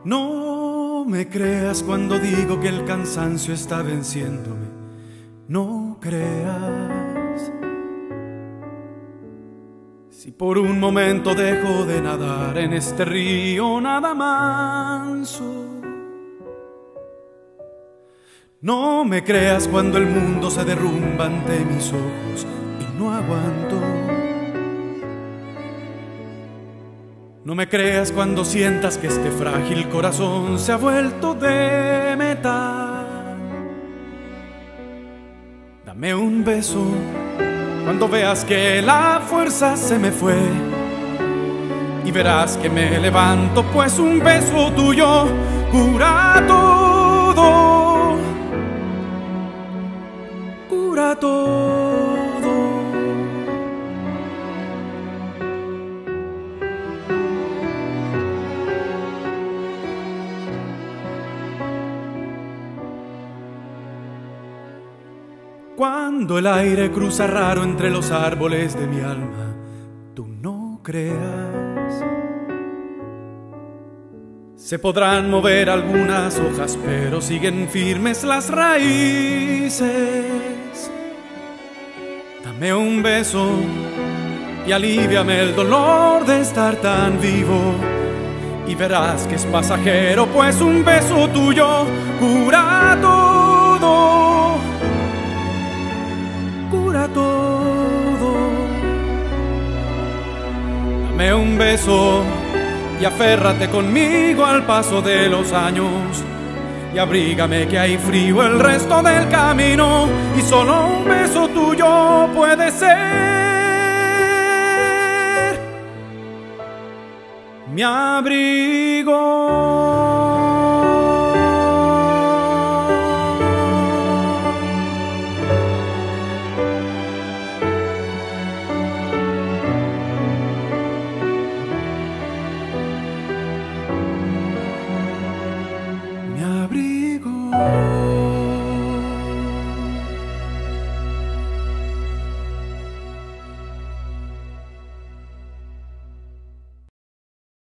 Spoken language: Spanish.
No me creas cuando digo que el cansancio está venciéndome. No creas. Si por un momento dejo de nadar en este río nada manso. No me creas cuando el mundo se derrumba ante mis ojos y no aguanto. No me creas cuando sientas que este frágil corazón se ha vuelto de metal. Dame un beso cuando veas que la fuerza se me fue y verás que me levanto, pues un beso tuyo cura todo, cura todo. Cuando el aire cruza raro entre los árboles de mi alma, tú no creas. Se podrán mover algunas hojas, pero siguen firmes las raíces. Dame un beso y alivíame el dolor de estar tan vivo, y verás que es pasajero, pues un beso tuyo cura todo, cura todo. Dame un beso y aférrate conmigo al paso de los años, y abrígame que hay frío el resto del camino, y solo un beso tuyo puede ser mi abrigo. Mi abrigo.